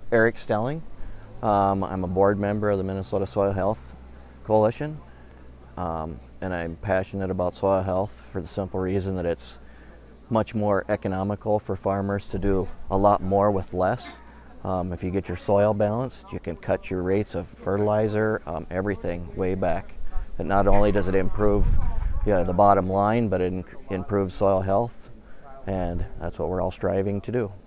Eric Stelling. I'm a board member of the Minnesota Soil Health Coalition, and I'm passionate about soil health for the simple reason that it's much more economical for farmers to do a lot more with less. If you get your soil balanced, you can cut your rates of fertilizer, everything way back. And not only does it improve the bottom line, but it improves soil health, and that's what we're all striving to do.